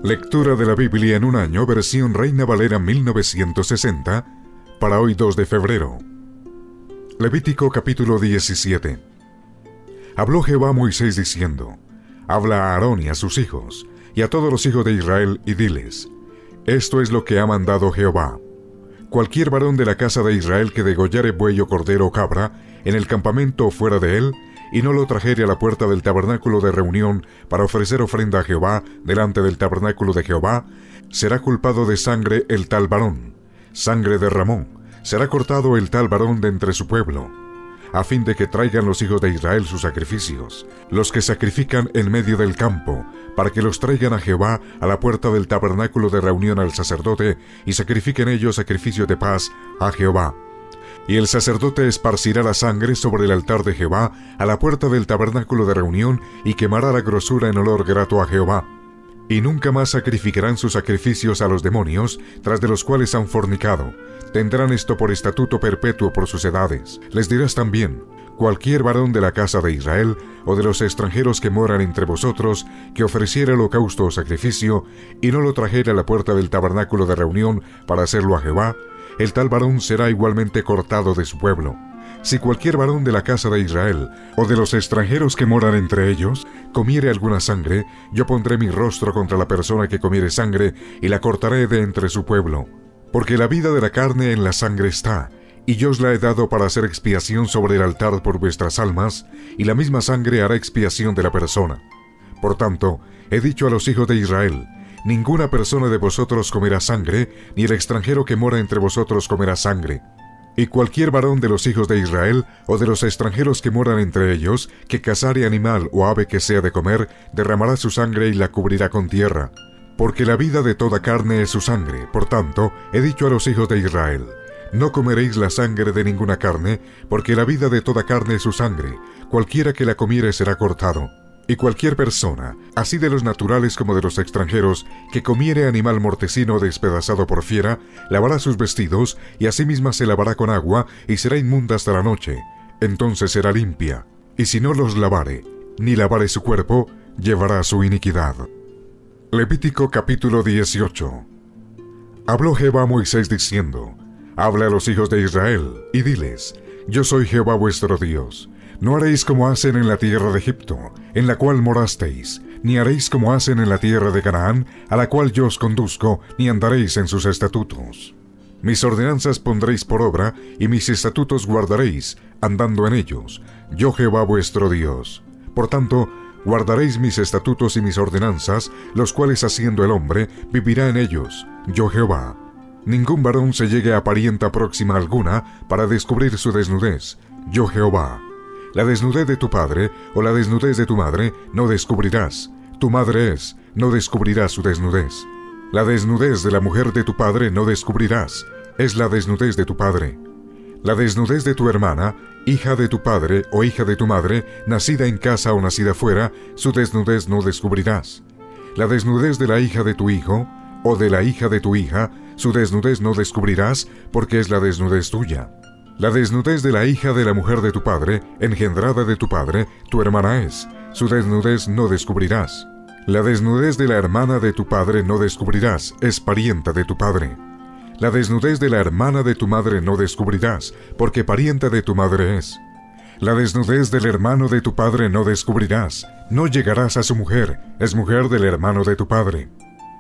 Lectura de la Biblia en un año, versión Reina Valera 1960, para hoy 2 de febrero. Levítico capítulo 17. Habló Jehová a Moisés diciendo: Habla a Aarón y a sus hijos, y a todos los hijos de Israel, y diles: Esto es lo que ha mandado Jehová. Cualquier varón de la casa de Israel que degollare buey o cordero o cabra, en el campamento o fuera de él, y no lo trajere a la puerta del tabernáculo de reunión para ofrecer ofrenda a Jehová delante del tabernáculo de Jehová, será culpado de sangre el tal varón. Sangre derramó, será cortado el tal varón de entre su pueblo, a fin de que traigan los hijos de Israel sus sacrificios, los que sacrifican en medio del campo, para que los traigan a Jehová a la puerta del tabernáculo de reunión al sacerdote, y sacrifiquen ellos sacrificios de paz a Jehová. Y el sacerdote esparcirá la sangre sobre el altar de Jehová a la puerta del tabernáculo de reunión, y quemará la grosura en olor grato a Jehová. Y nunca más sacrificarán sus sacrificios a los demonios, tras de los cuales han fornicado. Tendrán esto por estatuto perpetuo por sus edades. Les dirás también: cualquier varón de la casa de Israel, o de los extranjeros que moran entre vosotros, que ofreciera holocausto o sacrificio, y no lo trajera a la puerta del tabernáculo de reunión para hacerlo a Jehová, el tal varón será igualmente cortado de su pueblo. Si cualquier varón de la casa de Israel, o de los extranjeros que moran entre ellos, comiere alguna sangre, yo pondré mi rostro contra la persona que comiere sangre, y la cortaré de entre su pueblo. Porque la vida de la carne en la sangre está, y yo os la he dado para hacer expiación sobre el altar por vuestras almas, y la misma sangre hará expiación de la persona. Por tanto, he dicho a los hijos de Israel: ninguna persona de vosotros comerá sangre, ni el extranjero que mora entre vosotros comerá sangre. Y cualquier varón de los hijos de Israel, o de los extranjeros que moran entre ellos, que cazare animal o ave que sea de comer, derramará su sangre y la cubrirá con tierra. Porque la vida de toda carne es su sangre. Por tanto, he dicho a los hijos de Israel: no comeréis la sangre de ninguna carne, porque la vida de toda carne es su sangre. Cualquiera que la comiere será cortado. Y cualquier persona, así de los naturales como de los extranjeros, que comiere animal mortecino despedazado por fiera, lavará sus vestidos, y asimismo se lavará con agua, y será inmunda hasta la noche. Entonces será limpia. Y si no los lavare, ni lavare su cuerpo, llevará su iniquidad. Levítico capítulo 18. Habló Jehová a Moisés diciendo: Habla a los hijos de Israel, y diles: Yo soy Jehová vuestro Dios. No haréis como hacen en la tierra de Egipto, en la cual morasteis, ni haréis como hacen en la tierra de Canaán, a la cual yo os conduzco, ni andaréis en sus estatutos. Mis ordenanzas pondréis por obra, y mis estatutos guardaréis, andando en ellos, yo Jehová vuestro Dios. Por tanto, guardaréis mis estatutos y mis ordenanzas, los cuales haciendo el hombre, vivirá en ellos, yo Jehová. Ningún varón se llegue a parienta próxima alguna, para descubrir su desnudez, yo Jehová. La desnudez de tu padre, o la desnudez de tu madre, no descubrirás. Tu madre es, no descubrirás su desnudez. La desnudez de la mujer de tu padre no descubrirás, es la desnudez de tu padre. La desnudez de tu hermana, hija de tu padre o hija de tu madre, nacida en casa o nacida fuera, su desnudez no descubrirás. La desnudez de la hija de tu hijo, o de la hija de tu hija, su desnudez no descubrirás, porque es la desnudez tuya. La desnudez de la hija de la mujer de tu padre, engendrada de tu padre, tu hermana es, su desnudez no descubrirás. La desnudez de la hermana de tu padre no descubrirás, es parienta de tu padre. La desnudez de la hermana de tu madre no descubrirás, porque parienta de tu madre es. La desnudez del hermano de tu padre no descubrirás, no llegarás a su mujer, es mujer del hermano de tu padre.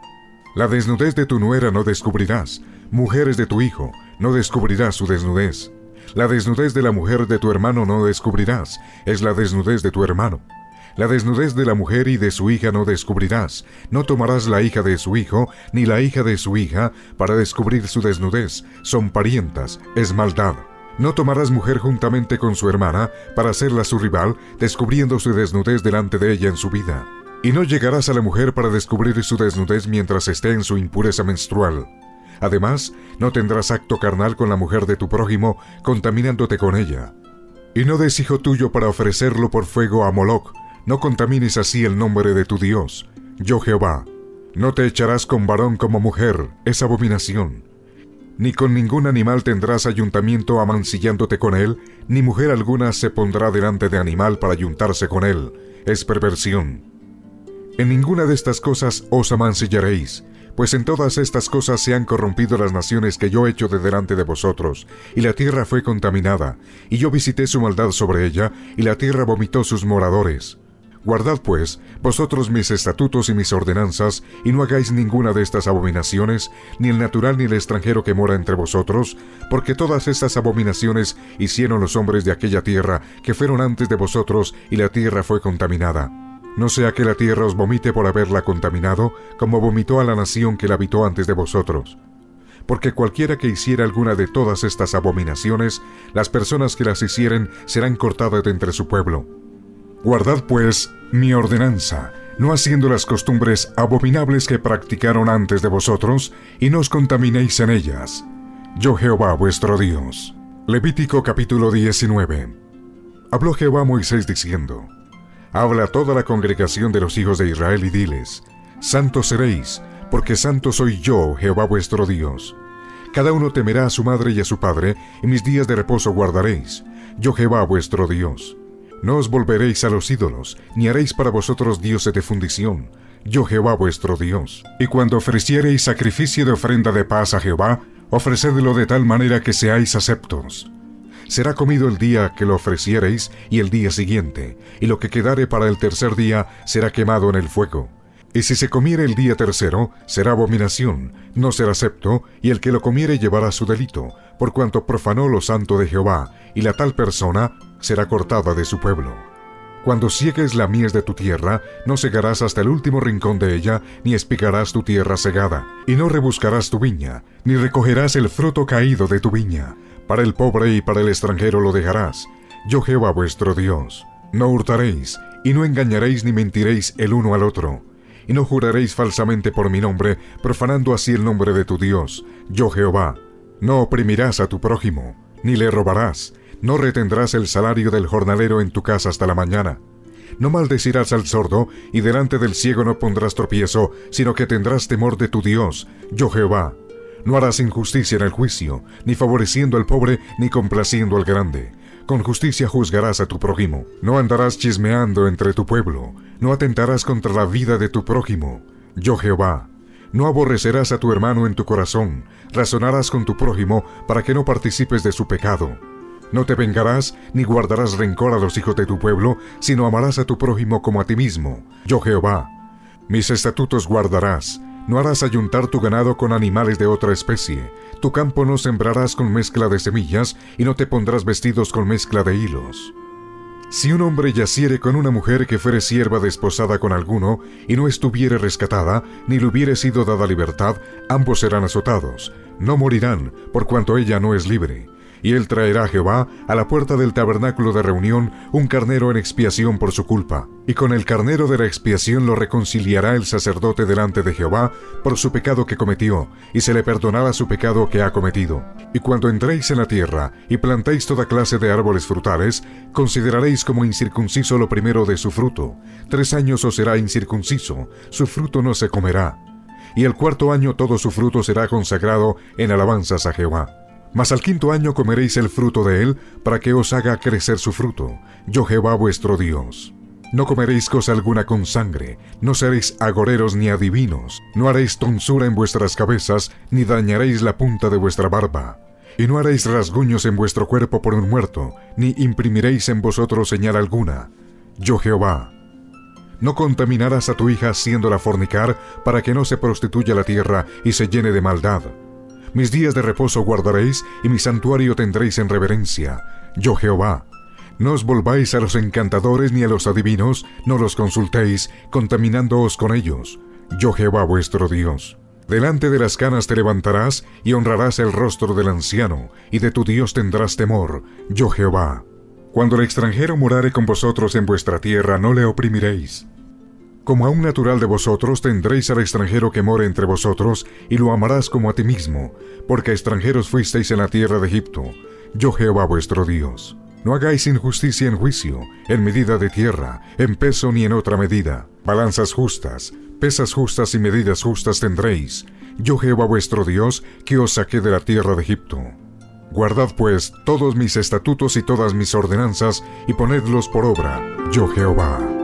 La desnudez de tu nuera no descubrirás, mujeres de tu hijo, no descubrirás su desnudez. La desnudez de la mujer de tu hermano no descubrirás, es la desnudez de tu hermano. La desnudez de la mujer y de su hija no descubrirás, no tomarás la hija de su hijo, ni la hija de su hija, para descubrir su desnudez, son parientas, es maldad. No tomarás mujer juntamente con su hermana, para hacerla su rival, descubriendo su desnudez delante de ella en su vida. Y no llegarás a la mujer para descubrir su desnudez mientras esté en su impureza menstrual. Además, no tendrás acto carnal con la mujer de tu prójimo, contaminándote con ella. Y no des hijo tuyo para ofrecerlo por fuego a Moloc, no contamines así el nombre de tu Dios, yo Jehová. No te echarás con varón como mujer, es abominación. Ni con ningún animal tendrás ayuntamiento amancillándote con él, ni mujer alguna se pondrá delante de animal para ayuntarse con él, es perversión. En ninguna de estas cosas os amancillaréis, pues en todas estas cosas se han corrompido las naciones que yo echo de delante de vosotros, y la tierra fue contaminada, y yo visité su maldad sobre ella, y la tierra vomitó sus moradores. Guardad pues vosotros mis estatutos y mis ordenanzas, y no hagáis ninguna de estas abominaciones, ni el natural ni el extranjero que mora entre vosotros, porque todas estas abominaciones hicieron los hombres de aquella tierra que fueron antes de vosotros, y la tierra fue contaminada. No sea que la tierra os vomite por haberla contaminado, como vomitó a la nación que la habitó antes de vosotros. Porque cualquiera que hiciera alguna de todas estas abominaciones, las personas que las hicieren serán cortadas de entre su pueblo. Guardad pues mi ordenanza, no haciendo las costumbres abominables que practicaron antes de vosotros, y no os contaminéis en ellas. Yo Jehová vuestro Dios. Levítico capítulo 19. Habló Jehová a Moisés diciendo: Habla a toda la congregación de los hijos de Israel y diles: Santos seréis, porque santo soy yo, Jehová vuestro Dios. Cada uno temerá a su madre y a su padre, y mis días de reposo guardaréis, yo Jehová vuestro Dios. No os volveréis a los ídolos, ni haréis para vosotros dioses de fundición, yo Jehová vuestro Dios. Y cuando ofreciereis sacrificio de ofrenda de paz a Jehová, ofrecedlo de tal manera que seáis aceptos. Será comido el día que lo ofreciereis y el día siguiente, y lo que quedare para el tercer día será quemado en el fuego. Y si se comiere el día tercero, será abominación, no será acepto, y el que lo comiere llevará su delito, por cuanto profanó lo santo de Jehová, y la tal persona será cortada de su pueblo. Cuando siegues la mies de tu tierra, no segarás hasta el último rincón de ella, ni espigarás tu tierra segada, y no rebuscarás tu viña, ni recogerás el fruto caído de tu viña. Para el pobre y para el extranjero lo dejarás, yo Jehová vuestro Dios. No hurtaréis, y no engañaréis ni mentiréis el uno al otro, y no juraréis falsamente por mi nombre, profanando así el nombre de tu Dios, yo Jehová. No oprimirás a tu prójimo, ni le robarás, no retendrás el salario del jornalero en tu casa hasta la mañana. No maldecirás al sordo, y delante del ciego no pondrás tropiezo, sino que tendrás temor de tu Dios, yo Jehová. No harás injusticia en el juicio, ni favoreciendo al pobre, ni complaciendo al grande. Con justicia juzgarás a tu prójimo. No andarás chismeando entre tu pueblo. No atentarás contra la vida de tu prójimo. Yo Jehová. No aborrecerás a tu hermano en tu corazón. Razonarás con tu prójimo para que no participes de su pecado. No te vengarás, ni guardarás rencor a los hijos de tu pueblo, sino amarás a tu prójimo como a ti mismo. Yo Jehová. Mis estatutos guardarás. No harás ayuntar tu ganado con animales de otra especie. Tu campo no sembrarás con mezcla de semillas, y no te pondrás vestidos con mezcla de hilos. Si un hombre yaciere con una mujer que fuere sierva desposada con alguno, y no estuviere rescatada, ni le hubiere sido dada libertad, ambos serán azotados. No morirán, por cuanto ella no es libre. Y él traerá a Jehová a la puerta del tabernáculo de reunión un carnero en expiación por su culpa. Y con el carnero de la expiación lo reconciliará el sacerdote delante de Jehová por su pecado que cometió, y se le perdonará su pecado que ha cometido. Y cuando entréis en la tierra y plantéis toda clase de árboles frutales, consideraréis como incircunciso lo primero de su fruto. 3 años os será incircunciso, su fruto no se comerá. Y el 4º año todo su fruto será consagrado en alabanzas a Jehová. Mas al 5º año comeréis el fruto de él, para que os haga crecer su fruto, yo Jehová vuestro Dios. No comeréis cosa alguna con sangre, no seréis agoreros ni adivinos, no haréis tonsura en vuestras cabezas, ni dañaréis la punta de vuestra barba. Y no haréis rasguños en vuestro cuerpo por un muerto, ni imprimiréis en vosotros señal alguna, yo Jehová. No contaminarás a tu hija haciéndola fornicar, para que no se prostituya la tierra y se llene de maldad. Mis días de reposo guardaréis, y mi santuario tendréis en reverencia, yo Jehová. No os volváis a los encantadores ni a los adivinos, no los consultéis, contaminándoos con ellos, yo Jehová vuestro Dios. Delante de las canas te levantarás, y honrarás el rostro del anciano, y de tu Dios tendrás temor, yo Jehová. Cuando el extranjero morare con vosotros en vuestra tierra, no le oprimiréis. Como a un natural de vosotros tendréis al extranjero que more entre vosotros, y lo amarás como a ti mismo, porque extranjeros fuisteis en la tierra de Egipto, yo Jehová vuestro Dios. No hagáis injusticia en juicio, en medida de tierra, en peso ni en otra medida. Balanzas justas, pesas justas y medidas justas tendréis, yo Jehová vuestro Dios, que os saqué de la tierra de Egipto. Guardad pues todos mis estatutos y todas mis ordenanzas, y ponedlos por obra, yo Jehová.